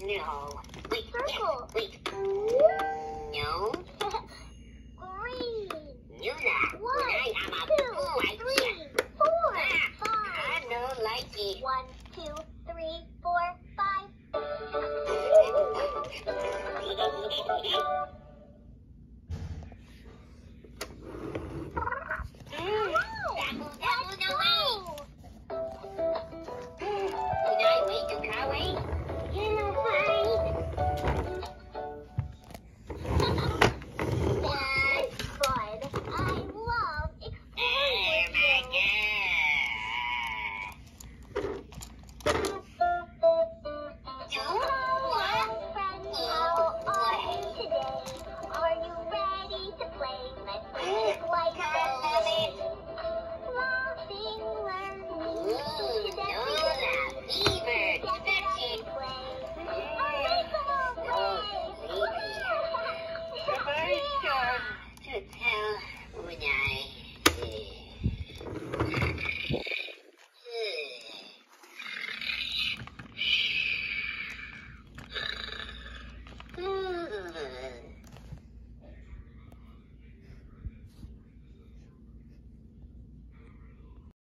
No. Wait. Circle. Wait. No. Green. You're not. 1, I am a 2, fool. 3, 4, I 5. don't like it. 1, 2, 3, 4, 5.